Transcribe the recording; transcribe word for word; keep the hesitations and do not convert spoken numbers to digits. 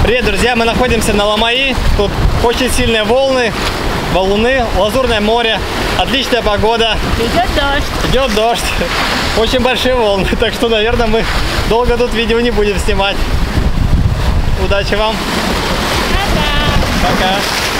Привет, друзья! Мы находимся на Ламаи. Тут очень сильные волны, валуны, лазурное море, отличная погода. Идет дождь. Идет дождь. Очень большие волны, так что, наверное, мы долго тут видео не будем снимать. Удачи вам! Пока! Пока!